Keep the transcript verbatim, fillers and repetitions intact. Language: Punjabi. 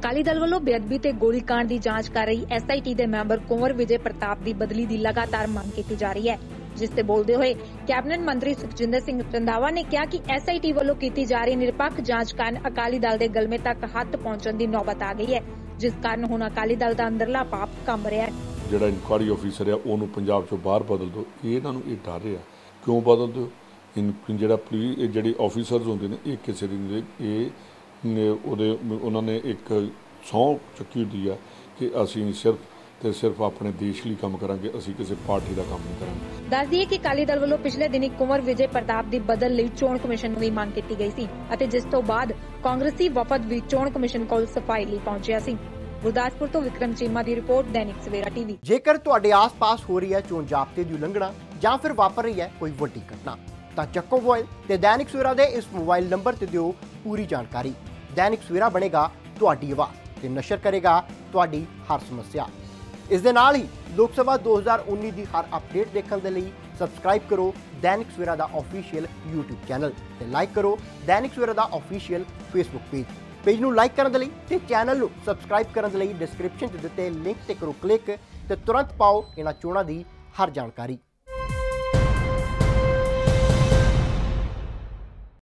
ਅਕਾਲੀ ਦਲ ਵੱਲੋਂ ਬੇਅਦਬੀ ਤੇ ਗੋਲੀकांड ਦੀ ਜਾਂਚ ਕਰ ਰਹੀ ਐਸ ਆਈ ਟੀ ਦੇ ਮੈਂਬਰ ਕੁੰਵਰ ਵਿਜੇ ਪ੍ਰਤਾਪ ਦੀ ਬਦਲੀ ਦੀ ਲਗਾਤਾਰ ਮੰਗ ਕੀਤੀ ਜਾ ਰਹੀ ਹੈ, ਜਿਸ ਤੇ ਬੋਲਦੇ ਹੋਏ ਕੈਬਨਿਟ ਮੰਤਰੀ ਸੁਖਜਿੰਦਰ ਸਿੰਘ ਰੰਧਾਵਾ ਨੇ ਕਿਹਾ ਕਿ ਐਸ ਆਈ ਟੀ ਵੱਲੋਂ ਕੀਤੀ ਜਾ ਰਹੀ ਨਿਰਪੱਖ ਜਾਂਚ ਕਾਰਨ ਅਕਾਲੀ ਦਲ ਦੇ ਗਲਮੇ ਤੱਕ ਹੱਥ ਪਹੁੰਚਣ ਦੀ ਨੌਬਤ ਆ ਗਈ ਹੈ, ਜਿਸ ਕਾਰਨ ਹੁਣ ਅਕਾਲੀ ਦਲ ਦਾ ਅੰਦਰਲਾ ਪਾਪ ਕੰਬ ਰਿਹਾ ਹੈ। ਜਿਹੜਾ ਇਨਕੁਆਰੀ ਆਫੀਸਰ ਆ ਉਹਨੂੰ ਪੰਜਾਬ ਚੋਂ ਬਾਹਰ ਬਦਲ ਦਿਓ, ਇਹ ਇਹਨਾਂ ਨੂੰ ਇਹ ਡਰ ਰਿਹਾ। ਕਿਉਂ ਬਦਲ ਦਿਓ? ਇਨ ਜਿਹੜਾ ਪੁਲਿਸ ਜਿਹੜੇ ਆਫੀਸਰਸ ਹੁੰਦੇ ਨੇ ਇਹ ਕਿਸੇ ਦੀ ਇਹ ਉਹਦੇ ਉਹਨਾਂ ਨੇ ਇੱਕ ਸਹੁੰ ਚੁੱਕੀ ਹੁੰਦੀ ਆ ਕਿ ਅਸੀਂ ਸਿਰਫ ਤੇ ਸਿਰਫ ਆਪਣੇ ਦੇਸ਼ ਲਈ ਕੰਮ ਕਰਾਂਗੇ, ਅਸੀਂ ਕਿਸੇ ਪਾਰਟੀ ਦਾ ਕੰਮ ਨਹੀਂ ਕਰਾਂਗੇ। ਦੱਸ ਦਈਏ ਕਿ ਅਕਾਲੀ ਦਲ ਵੱਲੋਂ ਪਿਛਲੇ ਦਿਨੀ ਕੁੰਵਰ ਵਿਜੇ ਪ੍ਰਤਾਪ ਦੀ ਬਦਲ ਲਈ ਚੋਣ ਕਮਿਸ਼ਨ ਨੂੰ ਵੀ ਮੰਗ ਕੀਤੀ ਗਈ ਸੀ ਅਤੇ ਜਿਸ ਤੋਂ ਬਾਅਦ ਕਾਂਗਰਸੀ ਵਫਦ ਵੀ ਚੋਣ ਕਮਿਸ਼ਨ ਕੋਲ ਸਫਾਈ ਲਈ ਪਹੁੰਚਿਆ ਸੀ। ਗੁਰਦਾਸਪੁਰ ਤੋਂ ਵਿਕਰਮ ਚੀਮਾ ਦੀ ਰਿਪੋਰਟ, ਦੈਨਿਕ ਸਵੇਰਾ ਟੀਵੀ। ਜੇਕਰ ਤੁਹਾਡੇ ਆਸ-ਪਾਸ ਹੋ ਰਹੀ ਹੈ ਚੋਣ ਜ਼ਾਬਤੇ ਦੀ ਉਲੰਘਣਾ ਜਾਂ ਫਿਰ ਵਾਪਰ ਰਹੀ ਹੈ ਕੋਈ ਵੱਡੀ ਘਟਨਾ ਤਾਂ ਚੱਕੋ ਮੋਬਾਈਲ ਤੇ ਦੈਨਿਕ ਸਵੇਰਾ ਦੇ ਇਸ ਮੋਬਾਈਲ ਨੰਬਰ ਤੇ ਦਿਓ ਪੂਰੀ ਜਾਣਕਾਰੀ। ਦੈਨਿਕ ਸਵੇਰਾ ਬਣੇਗਾ ਤੁਹਾਡੀ ਆਵਾਜ਼ ਤੇ ਨਸ਼ਰ ਕਰੇਗਾ ਤੁਹਾਡੀ ਹਰ ਸਮੱਸਿਆ। ਇਸ ਦੇ ਨਾਲ ਹੀ ਲੋਕ ਸਭਾ ਦੋ ਹਜ਼ਾਰ ਉੱਨੀ ਦੀ ਹਰ ਅਪਡੇਟ ਦੇਖਣ ਦੇ ਲਈ ਸਬਸਕ੍ਰਾਈਬ ਕਰੋ ਦੈਨਿਕ ਸਵੇਰਾ ਦਾ ਆਫੀਸ਼ੀਅਲ YouTube ਚੈਨਲ ਤੇ ਲਾਈਕ ਕਰੋ ਦੈਨਿਕ ਸਵੇਰਾ ਦਾ ਆਫੀਸ਼ੀਅਲ Facebook ਪੇਜ। ਪੇਜ ਨੂੰ ਲਾਈਕ ਕਰਨ ਦੇ ਲਈ ਤੇ ਚੈਨਲ ਨੂੰ ਸਬਸਕ੍ਰਾਈਬ ਕਰਨ ਦੇ ਲਈ ਡਿਸਕ੍ਰਿਪਸ਼ਨ 'ਚ ਦਿੱਤੇ ਲਿੰਕ ਤੇ ਕਰੋ ਕਲਿੱਕ ਤੇ ਤੁਰੰਤ ਪਾਓ ਇਹਨਾਂ ਚੋਣਾਂ ਦੀ ਹਰ ਜਾਣਕਾਰੀ।